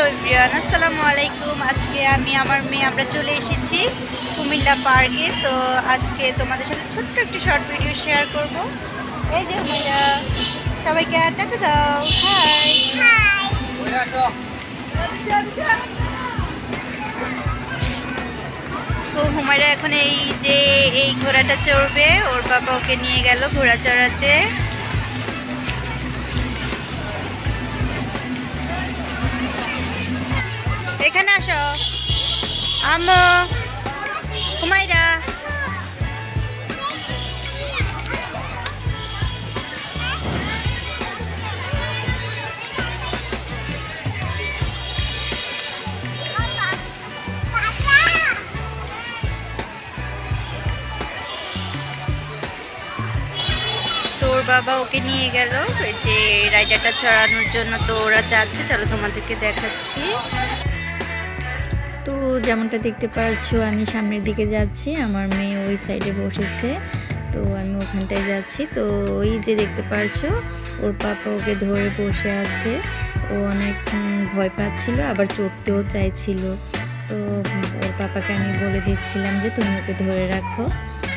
Everyone, আসসালামু আলাইকুম। আজকে আমি আমার মেয়ে আমরা চলে এসেছি কুমিল্লা পার্কে। তো আজকে তোমাদের সাথে ছোট্ট একটি শর্ট ভিডিও শেয়ার করব। এই যে হুমাইরা, সবাইকে দেখা দাও, হাই। তো হুমাইরা এখন এই ঘোড়াটা চড়বে। ওর বাবা ওকে নিয়ে গেল ঘোড়া চড়াতে। এখানে আসো আম্মু, হুমাইরা। তোর বাবা ওকে নিয়ে গেল যে রাইডারটা চড়ানোর জন্য। তো ওরা যাচ্ছে, চলো তোমাদেরকে দেখাচ্ছি। তো যেমনটা দেখতে পাচ্ছো আমি সামনের দিকে যাচ্ছি, আমার মেয়ে ওই সাইডে বসেছে, তো আমি ওখানটায় যাচ্ছি। তো ওই যে দেখতে পাচ্ছো ওর পাপা ওকে ধরে বসে আছে। ও অনেক ভয় পাচ্ছিল, আবার চড়তেও চাইছিল। তো ওর পাপাকে আমি বলে দিচ্ছিলাম যে তুমি ওকে ধরে রাখো।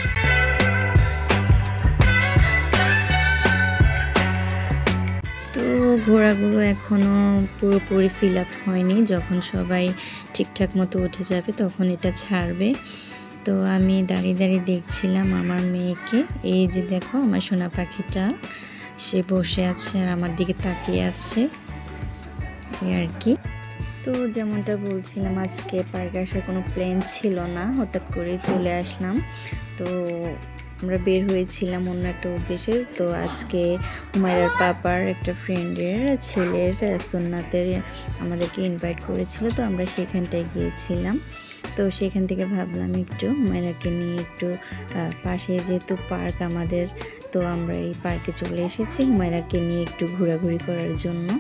তো ঘোড়াগুলো এখনও পুরোপুরি ফিল আপ হয়নি, যখন সবাই ঠিকঠাক মতো উঠে যাবে তখন এটা ছাড়বে। তো আমি দাঁড়িয়ে দাঁড়িয়ে দেখছিলাম আমার মেয়েকে। এই যে দেখো আমার সোনা পাখিটা, সে বসে আছে আর আমার দিকে তাকিয়ে আছে, এই আর কি। তো যেমনটা বলছিলাম আজকে পার্কে আসার কোনো প্ল্যান ছিল না, হঠাৎ করে চলে আসলাম। তো আমরা বের হয়েছিলাম অন্য একটা উদ্দেশ্যে। তো আজকে হুমায়রার পাপার একটা ফ্রেন্ডের ছেলের সুন্নাতের আমাদেরকে ইনভাইট করেছিল, তো আমরা সেখানটায় গিয়েছিলাম। তো সেখান থেকে ভাবলাম একটু হুমায়রাকে নিয়ে একটু পাশে যেহেতু পার্ক আমাদের, তো আমরা এই পার্কে চলে এসেছি হুমায়রাকে নিয়ে একটু ঘোরাঘুরি করার জন্য।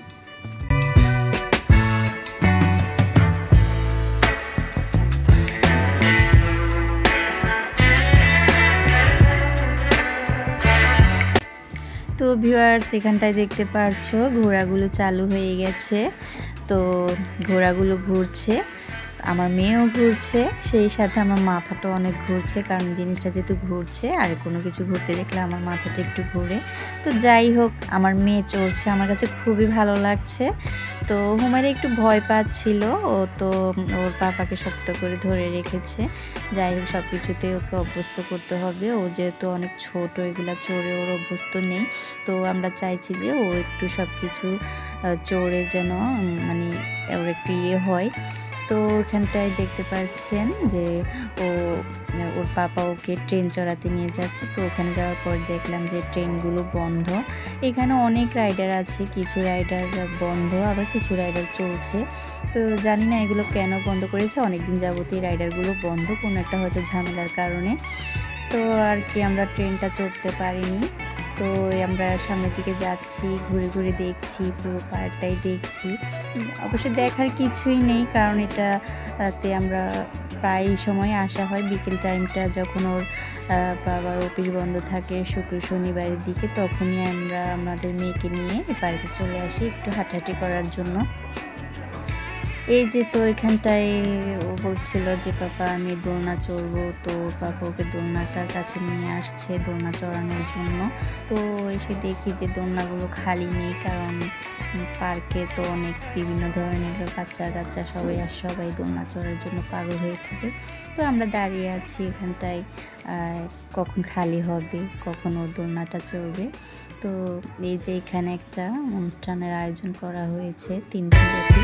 তো ভিউয়ার্স এখানটায় দেখতে পাচ্ছো ঘোড়াগুলো চালু হয়ে গেছে। তো ঘোড়াগুলো ঘুরছে, আমার মেয়েও ঘুরছে, সেই সাথে আমার মাথাটা অনেক ঘুরছে, কারণ জিনিসটা যেহেতু ঘুরছে আর কোনো কিছু ঘুরতে দেখলে আমার মাথাটা একটু ঘুরে। তো যাই হোক আমার মেয়ে চলছে, আমার কাছে খুবই ভালো লাগছে। তো হুমায়রা একটু ভয় পাচ্ছিল, ও তো ওর পাপাকে শক্ত করে ধরে রেখেছে। যাই হোক সব কিছুতেই ওকে অভ্যস্ত করতে হবে, ও যেহেতু অনেক ছোট, এগুলা চড়ে ওর অভ্যস্ত নেই। তো আমরা চাইছি যে ও একটু সব কিছু চড়ে যেন মানে ওর একটু হয়। তো ওখানটায় দেখতে পাচ্ছেন যে ওর পাপা ওকে ট্রেন চড়াতে নিয়ে যাচ্ছে। তো ওখানে যাওয়ার পর দেখলাম যে ট্রেনগুলো বন্ধ। এখানে অনেক রাইডার আছে, কিছু রাইডার বন্ধ আবার কিছু রাইডার চলছে। তো জানি না এগুলো কেন বন্ধ করেছে, অনেকদিন যাবতীয় রাইডারগুলো বন্ধ, কোনো একটা হয়তো ঝামেলার কারণে। তো আর কি আমরা ট্রেনটা চড়তে পারিনি। তো আমরা সামনের দিকে যাচ্ছি, ঘুরে ঘুরে দেখছি, পুরো পার্কটাই দেখছি। অবশ্য দেখার কিছুই নেই, কারণ এটাতে আমরা প্রায় সময় আসা হয় বিকেল টাইমটা, যখন ওর বাবার অফিস বন্ধ থাকে শুক্র শনিবারের দিকে, তখনই আমরা আমাদের মেয়েকে নিয়ে এই পার্কে চলে আসি একটু হাঁটাহাঁটি করার জন্য। এই যে তো এখানটায় ও বলছিল যে পাপা আমি দোলনা চড়বো, তো পাপা ওকে দোলনাটার কাছে নিয়ে আসছে দোলনা চড়ানোর জন্য। তো এসে দেখি যে দোলনাগুলো খালি নেই, কারণ পার্কে তো অনেক বিভিন্ন ধরনের বাচ্চা কাচ্চা সবাই দোলনা চড়ার জন্য পাগল হয়ে থাকে। তো আমরা দাঁড়িয়ে আছি এখানটায়, কখন খালি হবে, কখন ও দোলনাটা চড়বে। তো এই যে এখানে একটা অনুষ্ঠানের আয়োজন করা হয়েছে 3 দিন ব্যাপী।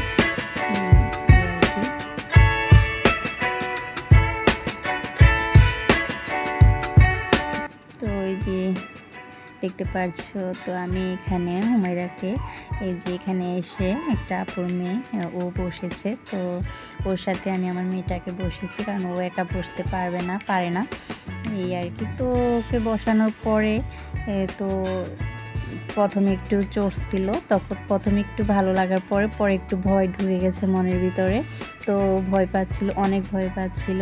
তো এই যে দেখতে পাচ্ছো, তো আমি এখানে হুমায়রাকে এই যে এখানে এসে একটা আপুর মেয়ে ও বসেছে, তো ওর সাথে আমি আমার মেয়েটাকে বসেছি, কারণ ও একা বসতে পারে না এই আর কি। তো ওকে বসানোর পরে তো প্রথমে একটু চড়ছিল, তখন প্রথমে একটু ভালো লাগার পরে একটু ভয় ঢুকে গেছে মনের ভিতরে। তো ভয় পাচ্ছিল, অনেক ভয় পাচ্ছিল।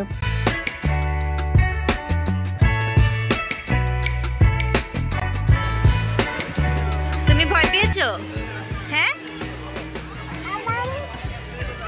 তুমি ভয় পেয়েছো? হ্যাঁ,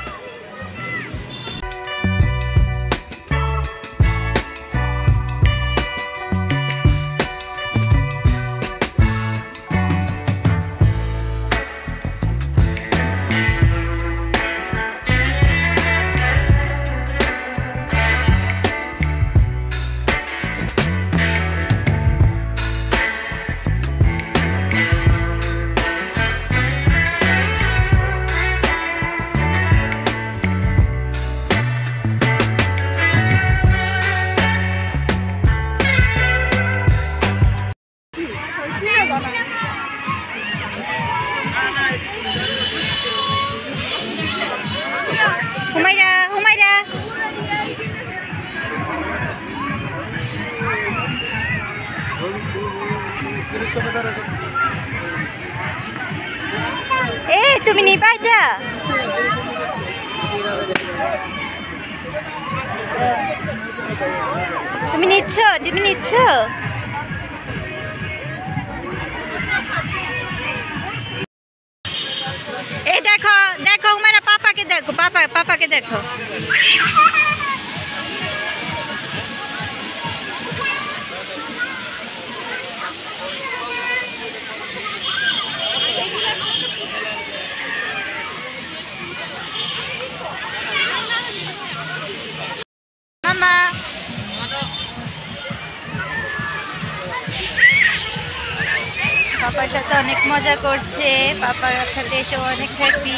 এ তুমি নিবা এটা? তুমি নিচ্ছ? তুমি নিচ্ছ? এই দেখো দেখো উমারা পাপাকে দেখো, পাপাকে দেখো। মামা পাপার সাথে অনেক মজা করছে, পাপার সাথে এসে অনেক হ্যাপি।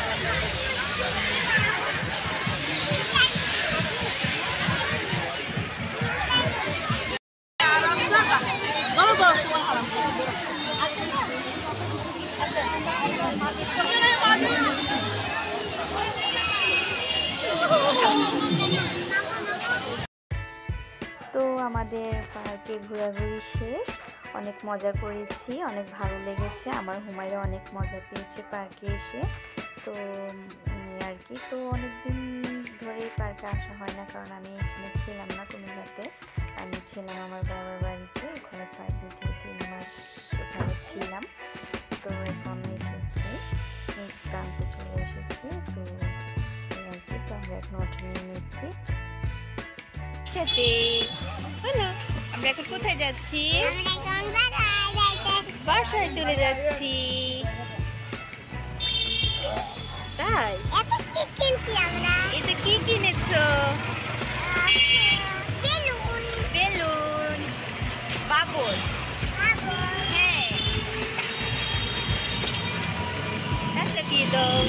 তো আমাদের পার্কে ঘোরাঘুরি শেষ, অনেক মজা করেছি, অনেক ভালো লেগেছে। আমার হুমায়রা অনেক মজা পেয়েছে পার্কে এসে। তো আর কি, তো অনেক দিন ধরে পার্কে আসা হয় না, কারণ আমি এখানে ছিলাম না কুমিল্লাতে, আমি ছিলাম আমার বাবার বাড়িতে। ওখানে প্রায় 2-3 মাস ওখানে ছিলাম। তো এখন এসেছি, নিজ প্রান্তে চলে এসেছি। তো আর কি, তো আমরা এখন অটো নিয়ে নিচ্ছি সাথে। হ্যালো, আমরা এখন কোথায় যাচ্ছি? বাসায় চলে যাচ্ছি। তাই এটা কি কিনেছো? বেলুন, বাবল। হ্যাঁ, টাকা দিয়ে দাও।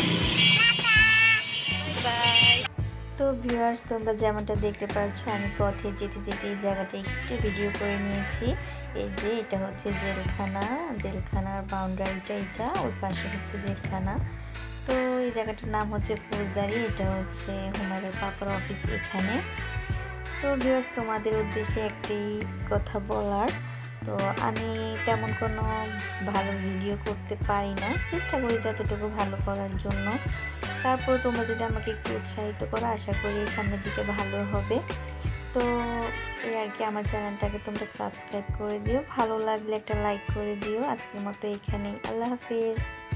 বাই। তো ভিউয়ার্স, তোমরা যেমনটা দেখতে পাচ্ছ, আমি পথে যেতে যেতে এই জায়গাটা একটু ভিডিও করে নিয়েছি। এই যে এটা হচ্ছে জেলখানা, জেলখানার বাউন্ডারিটা এটা, ওর পাশে হচ্ছে জেলখানা। তো এই জায়গাটার নাম হচ্ছে ফৌজদারি, এটা হচ্ছে হুমায়রার পাপার অফিস এখানে। তো ভিউয়ার্স, তোমাদের উদ্দেশ্যে একটি কথা বলার, তো আমি তেমন কোনো ভালো ভিডিও করতে পারি না, চেষ্টা করি যতটুকু ভালো করার জন্য। তারপর তোমরা যদি আমাকে একটু উৎসাহিত করো, আশা করি সামনের দিকে ভালো হবে। তো এই আর কি, আমার চ্যানেলটাকে তোমরা সাবস্ক্রাইব করে দিও, ভালো লাগলে একটা লাইক করে দিও। আজকের মতো এখানেই, আল্লাহ হাফেজ।